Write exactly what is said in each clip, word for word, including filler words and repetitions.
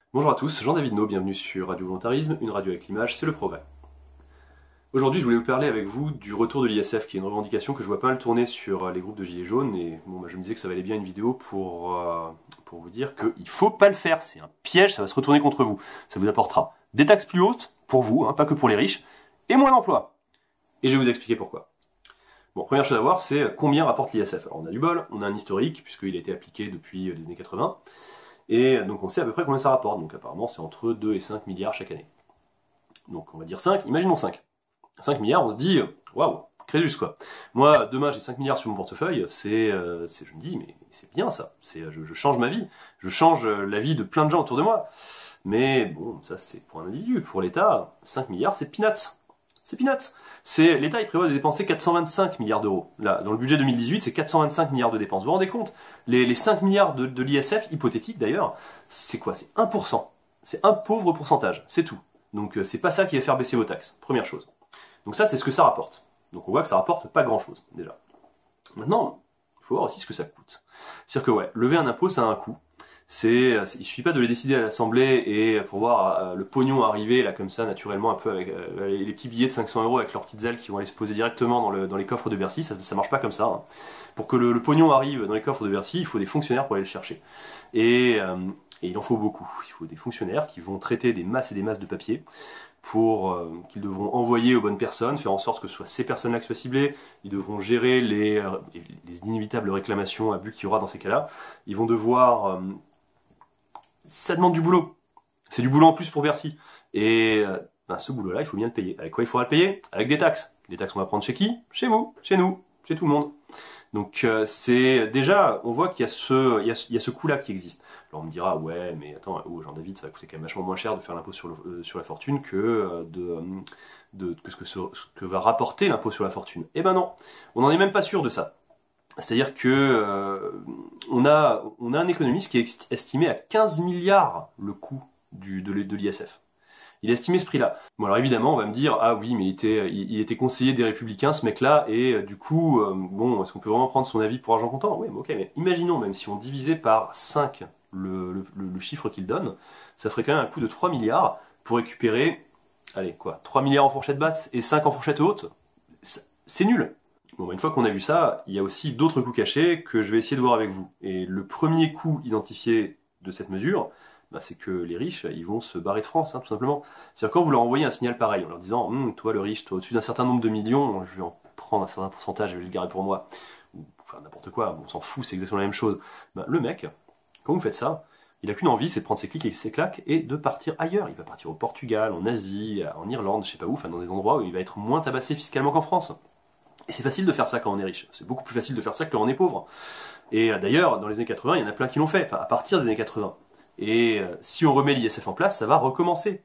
Bonjour à tous, Jean-David No, bienvenue sur Radio Volontarisme, une radio avec l'image, c'est le progrès. Aujourd'hui, je voulais vous parler avec vous du retour de l'I S F, qui est une revendication que je vois pas mal tourner sur les groupes de Gilets jaunes, et bon, bah, je me disais que ça valait bien une vidéo pour, euh, pour vous dire qu'il faut pas le faire, c'est un piège, ça va se retourner contre vous. Ça vous apportera des taxes plus hautes, pour vous, hein, pas que pour les riches, et moins d'emplois. Et je vais vous expliquer pourquoi. Bon, première chose à voir, c'est combien rapporte l'I S F. Alors on a du bol, on a un historique, puisqu'il a été appliqué depuis les années quatre-vingts, et donc on sait à peu près combien ça rapporte, donc apparemment c'est entre deux et cinq milliards chaque année. Donc on va dire cinq, imaginons cinq. cinq milliards, on se dit, waouh, Crésus quoi. Moi, demain j'ai cinq milliards sur mon portefeuille, c'est, euh, je me dis, mais c'est bien ça, c'est, je, je change ma vie, je change la vie de plein de gens autour de moi. Mais bon, ça c'est pour un individu, pour l'État, cinq milliards c'est peanuts. C'est peanuts. C'est, l'État il prévoit de dépenser quatre cent vingt-cinq milliards d'euros. Là, dans le budget deux mille dix-huit, c'est quatre cent vingt-cinq milliards de dépenses. Vous vous rendez compte? les, les cinq milliards de, de l'I S F, hypothétique d'ailleurs, c'est quoi? C'est un pour cent. C'est un pauvre pourcentage, c'est tout. Donc euh, c'est pas ça qui va faire baisser vos taxes, première chose. Donc ça, c'est ce que ça rapporte. Donc on voit que ça rapporte pas grand-chose, déjà. Maintenant, il faut voir aussi ce que ça coûte. C'est-à-dire que ouais, lever un impôt, ça a un coût. C'est, il suffit pas de les décider à l'Assemblée et pour voir euh, le pognon arriver là comme ça naturellement un peu avec euh, les petits billets de cinq cents euros avec leurs petites ailes qui vont aller se poser directement dans, le, dans les coffres de Bercy, ça, ça marche pas comme ça. Hein. Pour que le, le pognon arrive dans les coffres de Bercy, il faut des fonctionnaires pour aller le chercher. Et, euh, et il en faut beaucoup. Il faut des fonctionnaires qui vont traiter des masses et des masses de papier pour euh, qu'ils devront envoyer aux bonnes personnes, faire en sorte que ce soit ces personnes-là qui soient ciblées. Ils devront gérer les, euh, les inévitables réclamations, abus qu'il y aura dans ces cas-là. Ils vont devoir euh, ça demande du boulot. C'est du boulot en plus pour Bercy. Et euh, ben, ce boulot-là, il faut bien le payer. Avec quoi il faudra le payer? Avec des taxes. Les taxes, on va prendre chez qui? Chez vous, chez nous, chez tout le monde. Donc euh, c'est déjà, on voit qu'il y a ce, il y a, il y a ce coût-là qui existe. Alors on me dira, ouais, mais attends, oh, Jean-David, ça va coûter quand même vachement moins cher de faire l'impôt sur, le, euh, sur la fortune que, euh, de, de, que ce que, ce, ce que va rapporter l'impôt sur la fortune. Eh ben non, on n'en est même pas sûr de ça. C'est-à-dire que euh, on, a, on a un économiste qui est estimé à quinze milliards le coût du, de, de l'I S F. Il a estimé ce prix-là. Bon alors évidemment on va me dire ah oui mais il était, il, il était conseiller des Républicains ce mec-là et euh, du coup euh, bon est-ce qu'on peut vraiment prendre son avis pour argent comptant? Oui mais ok mais imaginons même si on divisait par cinq le, le, le chiffre qu'il donne, ça ferait quand même un coût de trois milliards pour récupérer, allez quoi, trois milliards en fourchette basse et cinq en fourchette haute. C'est nul. Bon, bah une fois qu'on a vu ça, il y a aussi d'autres coûts cachés que je vais essayer de voir avec vous. Et le premier coût identifié de cette mesure, bah, c'est que les riches, ils vont se barrer de France, hein, tout simplement. C'est-à-dire quand vous leur envoyez un signal pareil, en leur disant hm, « toi le riche, toi au-dessus d'un certain nombre de millions, je vais en prendre un certain pourcentage, je vais le garder pour moi. » Ou enfin n'importe quoi, on s'en fout, c'est exactement la même chose. Bah, le mec, quand vous faites ça, il a qu'une envie, c'est de prendre ses clics et ses claques et de partir ailleurs. Il va partir au Portugal, en Asie, en Irlande, je sais pas où, enfin dans des endroits où il va être moins tabassé fiscalement qu'en France. Et c'est facile de faire ça quand on est riche. C'est beaucoup plus facile de faire ça que quand on est pauvre. Et euh, d'ailleurs, dans les années quatre-vingts, il y en a plein qui l'ont fait, enfin à partir des années quatre-vingts. Et euh, si on remet l'I S F en place, ça va recommencer.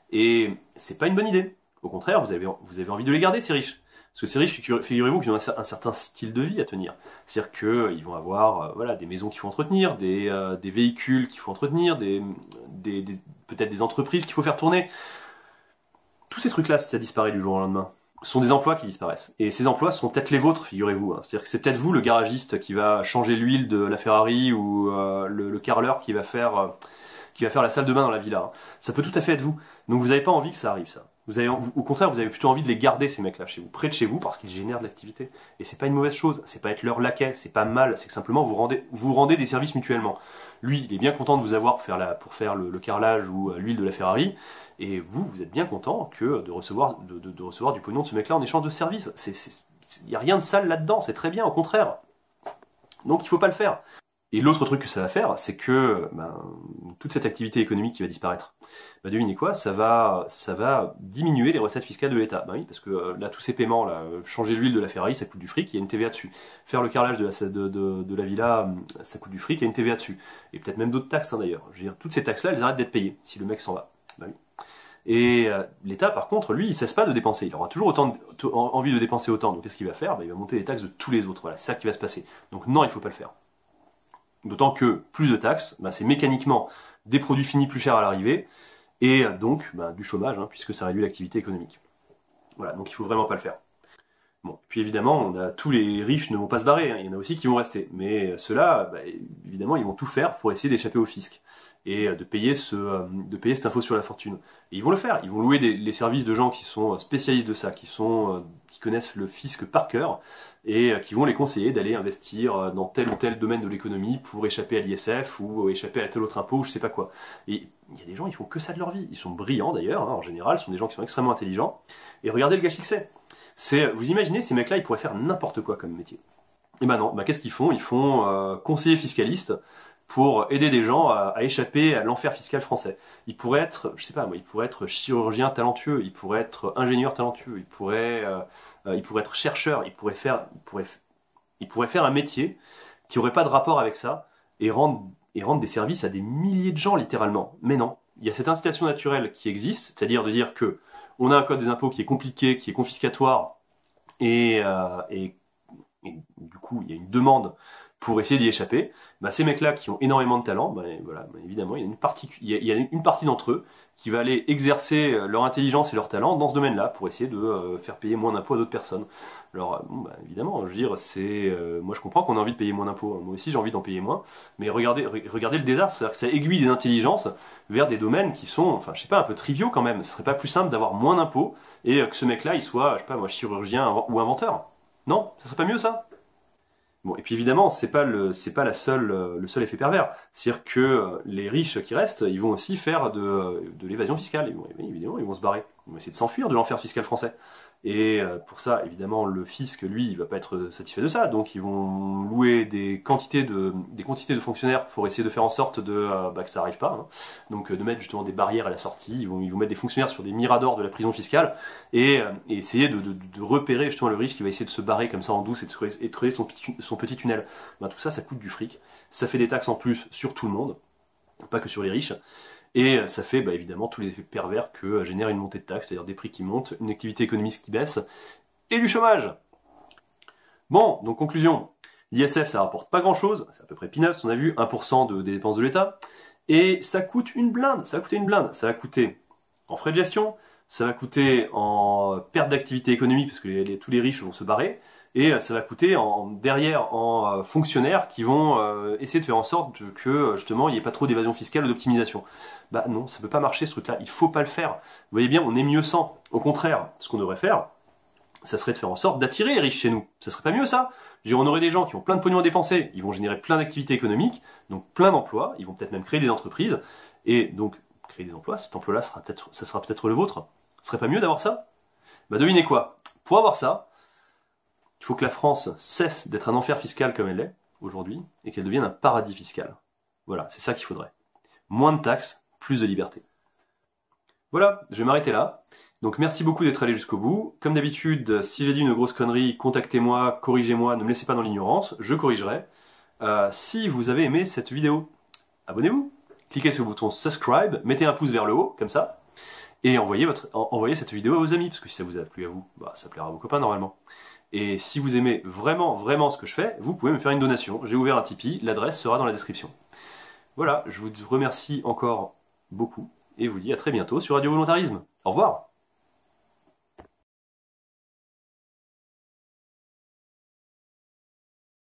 Et c'est pas une bonne idée. Au contraire, vous avez, vous avez envie de les garder, ces riches. Parce que ces riches, figurez-vous qu'ils ont un, un certain style de vie à tenir. C'est-à-dire qu'ils vont avoir euh, voilà, des maisons qu'il faut entretenir, des, euh, des véhicules qu'il faut entretenir, des, des, des, peut-être des entreprises qu'il faut faire tourner. Tous ces trucs-là, si ça disparaît du jour au lendemain, sont des emplois qui disparaissent. Et ces emplois sont peut-être les vôtres, figurez-vous. Hein. C'est-à-dire que c'est peut-être vous, le garagiste, qui va changer l'huile de la Ferrari ou euh, le, le carreleur qui va faire euh, qui va faire la salle de bain dans la villa. Hein. Ça peut tout à fait être vous. Donc vous n'avez pas envie que ça arrive, ça. Vous avez, au contraire, vous avez plutôt envie de les garder, ces mecs-là, chez vous, près de chez vous, parce qu'ils génèrent de l'activité. Et c'est pas une mauvaise chose. C'est pas être leur laquais, c'est pas mal. C'est que simplement vous rendez, vous rendez des services mutuellement. Lui, il est bien content de vous avoir pour faire, la, pour faire le, le carrelage ou euh, l'huile de la Ferrari. Et vous, vous êtes bien content que de recevoir, de, de, de recevoir du pognon de ce mec-là en échange de services. Il n'y a rien de sale là-dedans, c'est très bien, au contraire. Donc il faut pas le faire. Et l'autre truc que ça va faire, c'est que ben, toute cette activité économique qui va disparaître, bah, devinez quoi, ça va, ça va diminuer les recettes fiscales de l'État. Ben oui, parce que euh, là, tous ces paiements, là, changer l'huile de la Ferrari, ça coûte du fric, il y a une T V A dessus. Faire le carrelage de la, de, de, de la villa, ça coûte du fric, il y a une T V A dessus. Et peut-être même d'autres taxes, hein, d'ailleurs. Je veux dire, toutes ces taxes-là, elles arrêtent d'être payées, si le mec s'en va. Ben oui. Et euh, l'État, par contre, lui, il ne cesse pas de dépenser. Il aura toujours autant de, envie de dépenser autant. Donc qu'est-ce qu'il va faire? Ben, il va monter les taxes de tous les autres. Voilà, c'est ça qui va se passer. Donc non, il ne faut pas le faire. D'autant que plus de taxes, ben, c'est mécaniquement des produits finis plus chers à l'arrivée, et donc ben, du chômage, hein, puisque ça réduit l'activité économique. Voilà, donc il ne faut vraiment pas le faire. Bon, puis évidemment, on a, tous les riches ne vont pas se barrer, hein, il y en a aussi qui vont rester. Mais ceux-là, ben, évidemment, ils vont tout faire pour essayer d'échapper au fisc. et de payer, ce, de payer cet impôt sur la fortune. Et ils vont le faire, ils vont louer des, les services de gens qui sont spécialistes de ça, qui, sont, qui connaissent le fisc par cœur, et qui vont les conseiller d'aller investir dans tel ou tel domaine de l'économie pour échapper à l'I S F ou échapper à tel autre impôt ou je sais pas quoi. Et il y a des gens, ils font que ça de leur vie. Ils sont brillants d'ailleurs, hein, en général, ce sont des gens qui sont extrêmement intelligents. Et regardez le gâchis que c'est. C'est, vous imaginez, ces mecs-là, ils pourraient faire n'importe quoi comme métier. Et ben non, ben qu'est-ce qu'ils font? Ils font euh, conseiller fiscaliste pour aider des gens à, à échapper à l'enfer fiscal français. Ils pourraient être, je sais pas moi, ils pourraient être chirurgiens talentueux, ils pourraient être ingénieurs talentueux, ils pourraient, euh, euh, ils pourraient être chercheurs, ils pourraient faire, ils pourraient, ils pourraient faire un métier qui aurait pas de rapport avec ça et rendre, et rendre des services à des milliers de gens littéralement. Mais non, il y a cette incitation naturelle qui existe, c'est-à-dire de dire que on a un code des impôts qui est compliqué, qui est confiscatoire et, euh, et et du coup il y a une demande pour essayer d'y échapper, bah, ces mecs-là qui ont énormément de talent, bah, voilà, bah, évidemment, il y a une partie, il y a, il y a une partie d'entre eux qui va aller exercer leur intelligence et leur talent dans ce domaine-là pour essayer de euh, faire payer moins d'impôts à d'autres personnes. Alors, bon, bah, évidemment, je veux dire, c'est, euh, moi je comprends qu'on a envie de payer moins d'impôts, moi aussi j'ai envie d'en payer moins, mais regardez, regardez le désastre, c'est-à-dire que ça aiguille des intelligences vers des domaines qui sont, enfin, je sais pas, un peu triviaux quand même. Ce serait pas plus simple d'avoir moins d'impôts et que ce mec-là, il soit, je sais pas, moi, chirurgien ou inventeur? Non, ça serait pas mieux ça? Bon, et puis évidemment, c'est pas le, c'est pas la seule, le seul effet pervers. C'est-à-dire que les riches qui restent, ils vont aussi faire de, de l'évasion fiscale. Ils vont, évidemment, ils vont se barrer. Ils vont essayer de s'enfuir de l'enfer fiscal français. Et pour ça, évidemment, le fisc, lui, il va pas être satisfait de ça. Donc, ils vont louer des quantités de, des quantités de fonctionnaires pour essayer de faire en sorte de, bah, que ça arrive pas. Hein. Donc, de mettre justement des barrières à la sortie. Ils vont, ils vont mettre des fonctionnaires sur des miradors de la prison fiscale et, et essayer de, de, de repérer justement le riche qui va essayer de se barrer comme ça en douce et de creuser, et de creuser son, petit, son petit tunnel. Ben, tout ça, ça coûte du fric. Ça fait des taxes en plus sur tout le monde, pas que sur les riches. Et ça fait bah, évidemment tous les effets pervers que génère une montée de taxes, c'est-à-dire des prix qui montent, une activité économique qui baisse, et du chômage. Bon, donc conclusion, l'I S F ça rapporte pas grand-chose, c'est à peu près peanuts, on a vu, un pour cent de, des dépenses de l'État, et ça coûte une blinde, ça va coûter une blinde, ça va coûter en frais de gestion, ça va coûter en perte d'activité économique, parce que les, les, tous les riches vont se barrer, et ça va coûter en, derrière en fonctionnaires qui vont euh, essayer de faire en sorte que justement il n'y ait pas trop d'évasion fiscale ou d'optimisation. Bah non, ça peut pas marcher ce truc-là, il faut pas le faire. Vous voyez bien, on est mieux sans. Au contraire, ce qu'on devrait faire, ça serait de faire en sorte d'attirer les riches chez nous. Ça serait pas mieux ça? Je veux dire, on aurait des gens qui ont plein de pognon à dépenser, ils vont générer plein d'activités économiques, donc plein d'emplois, ils vont peut-être même créer des entreprises, et donc créer des emplois, cet emploi-là sera peut-être, ça sera peut-être le vôtre. Ce serait pas mieux d'avoir ça? Bah devinez quoi? Pour avoir ça, il faut que la France cesse d'être un enfer fiscal comme elle est aujourd'hui, et qu'elle devienne un paradis fiscal. Voilà, c'est ça qu'il faudrait. Moins de taxes, plus de liberté. Voilà, je vais m'arrêter là. Donc merci beaucoup d'être allé jusqu'au bout. Comme d'habitude, si j'ai dit une grosse connerie, contactez-moi, corrigez-moi, ne me laissez pas dans l'ignorance, je corrigerai. Euh, si vous avez aimé cette vidéo, abonnez-vous, cliquez sur le bouton subscribe, mettez un pouce vers le haut, comme ça, et envoyez, votre, envoyez cette vidéo à vos amis, parce que si ça vous a plu à vous, bah, ça plaira à vos copains normalement. Et si vous aimez vraiment, vraiment ce que je fais, vous pouvez me faire une donation. J'ai ouvert un Tipeee, l'adresse sera dans la description. Voilà, je vous remercie encore beaucoup, et vous dis à très bientôt sur Radio Volontarisme. Au revoir!